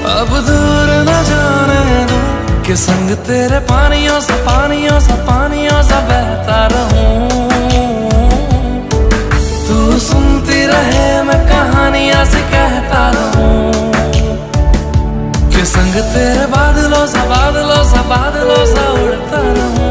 अब दूर न जाने दूं कि संग तेरे पानियों सा पानियों सा पानियों सा बहता रहूं। तू सुनती रहे मैं कहानियां से कहता रहूं कि संग तेरे बादलों सा बादलों सा बादलों सा उड़ता रहूं।